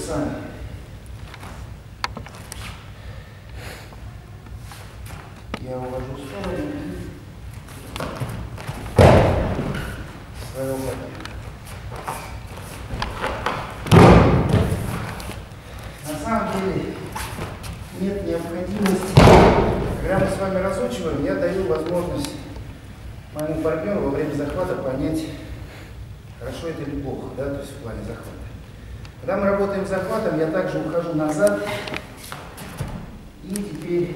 сами. Я увожу в сторону. Своего партнера. На самом деле нет необходимости. Когда мы с вами разучиваем, я даю возможность моему партнеру во время захвата понять, хорошо это или плохо, да, то есть в плане захвата. Когда мы работаем с захватом, я также ухожу назад и теперь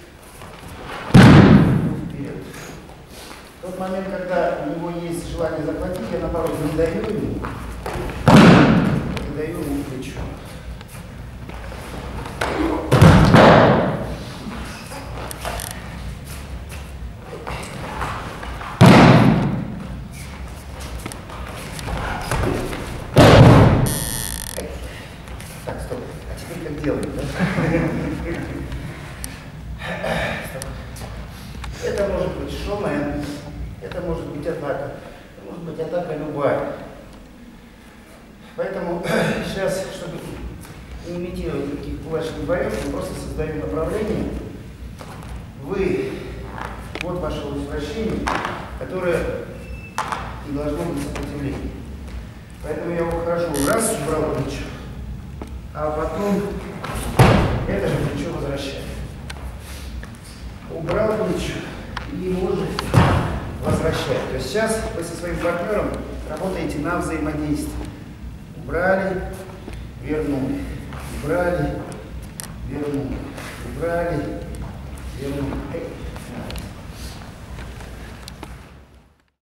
вперед. В тот момент, когда у него есть желание захватить, я наоборот не даю ему, даю ему плечо. Так, стоп. А теперь как делаем? Это может быть шоумен, это может быть атака, это может быть атака любая. Поэтому сейчас, чтобы не имитировать никаких кулачных боев, я просто создаю направление. Вы, вот ваше возвращение, которое не должно быть сопротивлением. Поэтому я ухожу, раз, убрал плечо, а потом это же плечо возвращаю. Убрал плечо и его же возвращаю. То есть сейчас вы со своим партнером работаете на взаимодействие. Убрали, вернули. Убрали, вернули. Убрали, вернули.